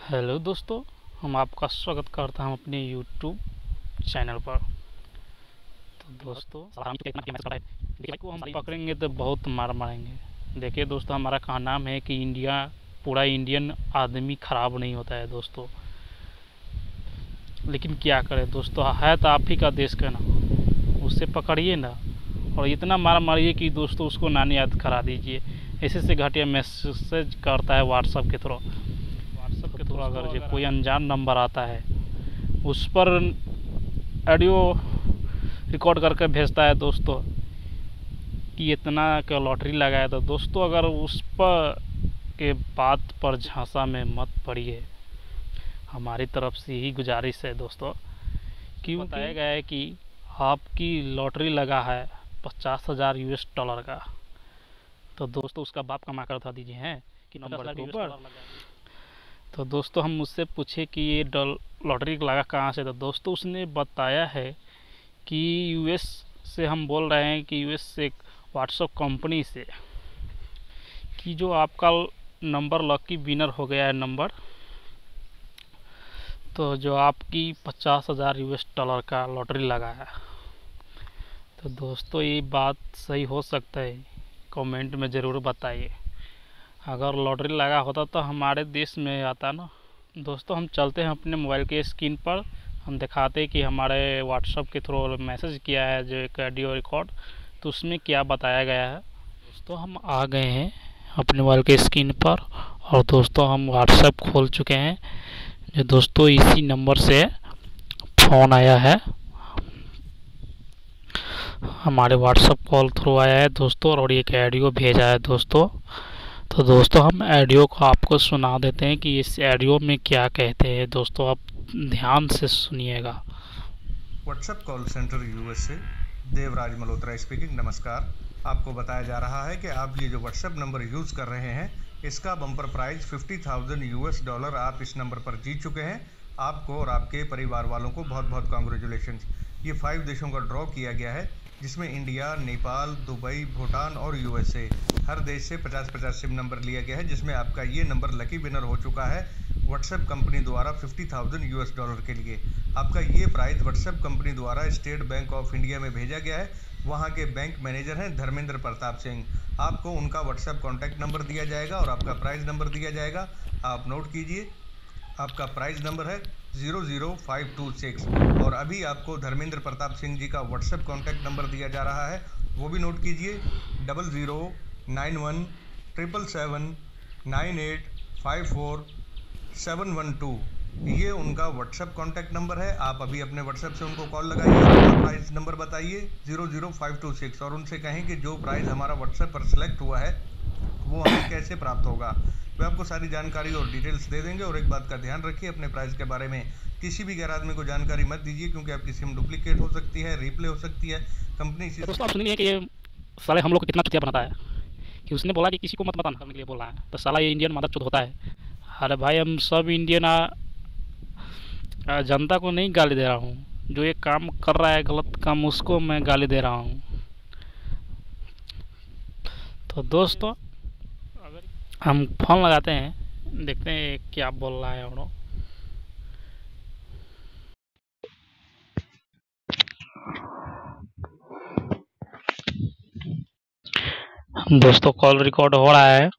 Hello दोस्तों, हम आपका स्वागत करता हूं अपने YouTube चैनल पर। तो दोस्तों को हम पकड़ेंगे तो बहुत मार मारेंगे। देखिए दोस्तों, हमारा कहा नाम है कि पूरा इंडियन आदमी ख़राब नहीं होता है दोस्तों। लेकिन क्या करें दोस्तों, है तो आप ही का देश का ना, उससे पकड़िए ना और इतना मार मारिए कि दोस्तों उसको नानी याद करा दीजिए। ऐसे से घटिया मैसेज करता है व्हाट्सएप के थ्रू। तो अगर जो कोई अनजान नंबर आता है उस पर ऑडियो रिकॉर्ड करके भेजता है दोस्तों कि इतना का लॉटरी लगाया। तो दोस्तों अगर उस पर के बात पर झांसा में मत पड़िए। हमारी तरफ से ही गुजारिश है दोस्तों, कि बताया गया है कि आपकी लॉटरी लगा है 50,000 US डॉलर का। तो दोस्तों उसका बाप कमा कर बता दीजिए हैं कि नंबर के ऊपर। तो दोस्तों हम मुझसे पूछे कि ये लॉटरी लगा कहाँ से, तो दोस्तों उसने बताया है कि US से हम बोल रहे हैं कि US से व्हाट्सएप कंपनी से, कि जो आपका नंबर लकी विनर हो गया है नंबर, तो जो आपकी 50,000 US डॉलर का लॉटरी लगा है। तो दोस्तों ये बात सही हो सकता है, कमेंट में ज़रूर बताइए। अगर लॉटरी लगा होता तो हमारे देश में आता ना। दोस्तों हम चलते हैं अपने मोबाइल के स्क्रीन पर, हम दिखाते हैं कि हमारे व्हाट्सएप के थ्रू मैसेज किया है जो एक ऑडियो रिकॉर्ड, तो उसमें क्या बताया गया है। दोस्तों हम आ गए हैं अपने मोबाइल के स्क्रीन पर और दोस्तों हम व्हाट्सएप खोल चुके हैं। जो दोस्तों इसी नंबर से फ़ोन आया है, हमारे व्हाट्सएप कॉल थ्रू आया है दोस्तों, और एक ऑडियो भेजा है दोस्तों। तो दोस्तों हम ऑडियो को आपको सुना देते हैं कि इस ऑडियो में क्या कहते हैं। दोस्तों आप ध्यान से सुनिएगा। व्हाट्सएप कॉल सेंटर US से देवराज मल्होत्रा स्पीकिंग। नमस्कार। आपको बताया जा रहा है कि आप ये जो व्हाट्सएप नंबर यूज़ कर रहे हैं, इसका बम्पर प्राइज 50,000 US डॉलर आप इस नंबर पर जीत चुके हैं। आपको और आपके परिवार वालों को बहुत बहुत कॉन्ग्रेचुलेशन। ये 5 देशों का ड्रॉ किया गया है, जिसमें इंडिया, नेपाल, दुबई, भूटान और USA हर देश से 50-50 सिम नंबर लिया गया है, जिसमें आपका ये नंबर लकी विनर हो चुका है व्हाट्सएप कंपनी द्वारा 50,000 US डॉलर के लिए। आपका ये प्राइज़ व्हाट्सएप कंपनी द्वारा स्टेट बैंक ऑफ इंडिया में भेजा गया है। वहाँ के बैंक मैनेजर हैं धर्मेंद्र प्रताप सिंह। आपको उनका व्हाट्सएप कॉन्टैक्ट नंबर दिया जाएगा और आपका प्राइज़ नंबर दिया जाएगा। आप नोट कीजिए, आपका प्राइज़ नंबर है 00526 और अभी आपको धर्मेंद्र प्रताप सिंह जी का व्हाट्सएप कॉन्टैक्ट नंबर दिया जा रहा है, वो भी नोट कीजिए 0091779854 ये उनका व्हाट्सएप कॉन्टैक्ट नंबर है। आप अभी अपने व्हाट्सएप से उनको कॉल लगाइए, अपना प्राइस नंबर बताइए 00526 और उनसे कहें कि जो प्राइस हमारा व्हाट्सएप पर सिलेक्ट हुआ है वो हमें कैसे प्राप्त होगा। वे आपको सारी जानकारी और डिटेल्स दे देंगे। और एक बात का ध्यान रखिए, अपने प्राइस के बारे में किसी भी गैर आदमी को जानकारी मत दीजिए, क्योंकि आपकी सिम डुप्लीकेट हो सकती है, रिप्ले हो सकती है कंपनी से। दोस्तों आप सुनिए कि ये साले हम लोग को कितना चुतिया बनाता है कि उसने बोला कि किसी को मत बताना करने के लिए बोला है, तो साला ये इंडियन मदद होता है। अरे भाई हम सब इंडियन जनता को नहीं गाली दे रहा हूँ, जो ये काम कर रहा है गलत काम उसको मैं गाली दे रहा हूँ। तो दोस्तों हम फ़ोन लगाते हैं, देखते हैं क्या बोल रहा है। और दोस्तों कॉल रिकॉर्ड हो रहा है।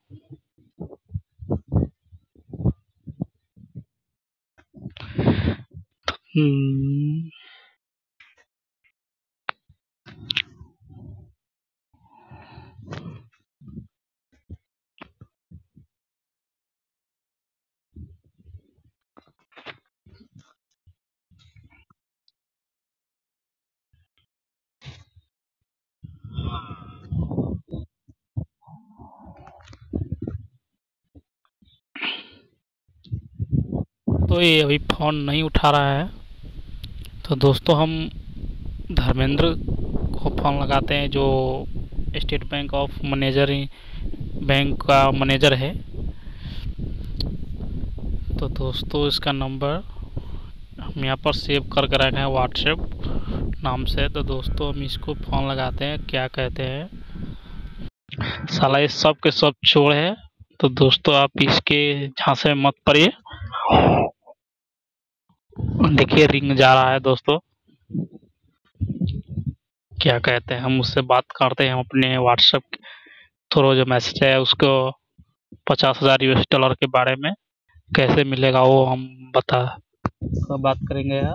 तो ये अभी फ़ोन नहीं उठा रहा है। तो दोस्तों हम धर्मेंद्र को फ़ोन लगाते हैं, जो स्टेट बैंक ऑफ बैंक का मैनेजर है। तो दोस्तों इसका नंबर हम यहाँ पर सेव करके रखे हैं व्हाट्सएप नाम से। तो दोस्तों हम इसको फ़ोन लगाते हैं, क्या कहते हैं। साला ये सब के सब चोर है। तो दोस्तों आप इसके झांसे में मत पड़िए देखिए रिंग जा रहा है दोस्तों। क्या कहते हैं, हम उससे बात करते हैं, हम अपने व्हाट्सएप थ्रू जो मैसेज है उसको $50,000 के बारे में कैसे मिलेगा वो हम बता बात करेंगे यार।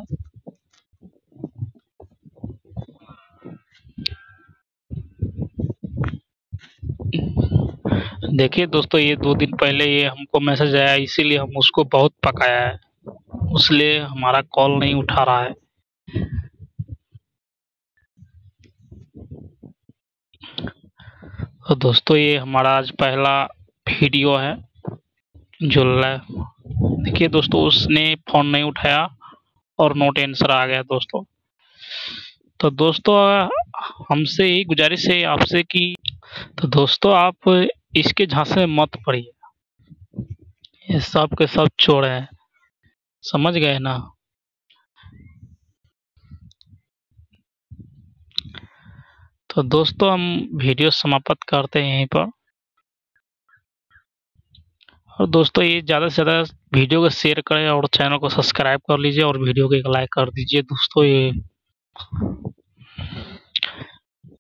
देखिए दोस्तों, ये 2 दिन पहले ये हमको मैसेज आया, इसीलिए हम उसको बहुत पकाया है, इसलिए हमारा कॉल नहीं उठा रहा है। तो दोस्तों ये हमारा आज पहला वीडियो है जो देखिए दोस्तों, उसने फोन नहीं उठाया और नोट आंसर आ गया दोस्तों। तो दोस्तों हमसे यही गुजारिश है आपसे कि तो दोस्तों आप इसके झांसे में मत पड़िए, ये सब के सब चोर हैं, समझ गए ना। तो दोस्तों हम वीडियो समाप्त करते हैं यहीं पर। और दोस्तों ये ज़्यादा से ज़्यादा वीडियो को शेयर करें और चैनल को सब्सक्राइब कर लीजिए और वीडियो को एक लाइक कर दीजिए दोस्तों। ये